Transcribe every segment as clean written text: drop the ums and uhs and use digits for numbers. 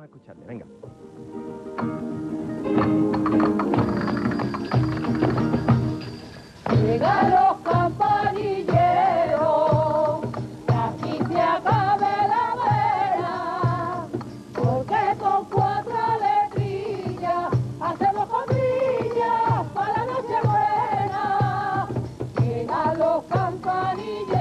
a escucharle, venga. Llegan los campanilleros, que aquí se acabe la vela, porque con 4 letrillas hacemos comillas para la Nochebuena. Llegan los campanilleros,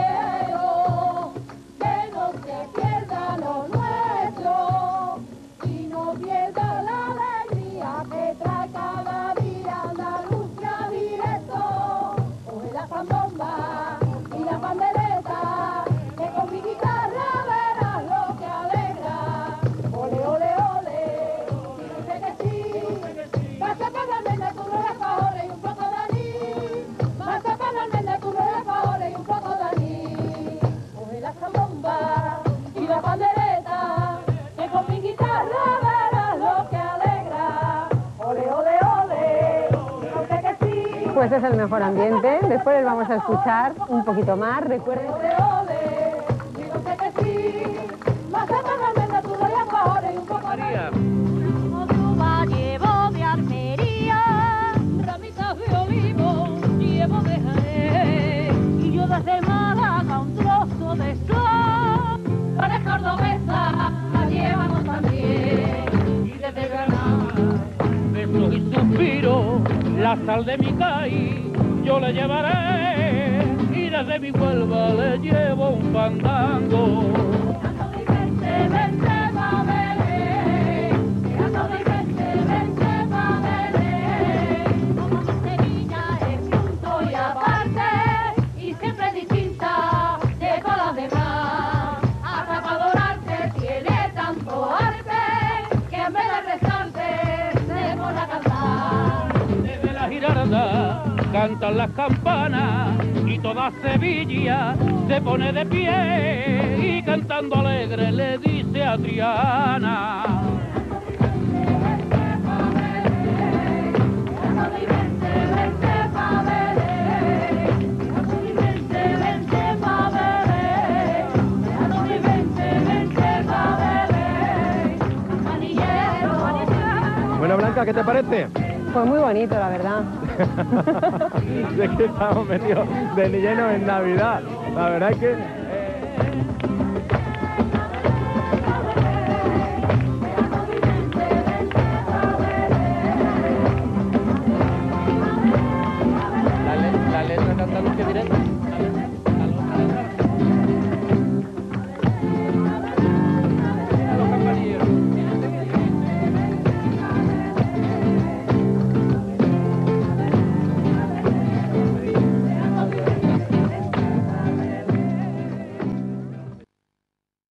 que no se pierda lo nuestro, y no pierda la alegría que trae cada día Andalucía directo. La zambomba y la pandereta, que con mi guitarra verás lo que alegra. Ole, ole, ole, dice que sí, vas a pagarme de tu nueva favores y un poco de anís, vas a pagarme de tu nueva favores y un poco de anís. Ole la zambomba y la pandereta, que con mi guitarra verás lo que alegra. Ole, ole, ole, dice que sí. Pues es el mejor ambiente. Después les vamos a escuchar un poquito más. Recuerden. María. Llevo de armería, ramitas de olivo, llevo de Jerez, y yo desde Málaga un trozo de sol. Flores cordobesas la llevamos también, y desde Granada besos y suspiro, la sal de mi caí, yo le llevaré, y desde mi Huelva le llevo un fandango. Cantan las campanas y toda Sevilla se pone de pie y cantando alegre le dice a Triana. Bueno, Blanca, ¿qué te parece? Pues muy bonito, la verdad. Es que estamos metidos de lleno en Navidad. La verdad es que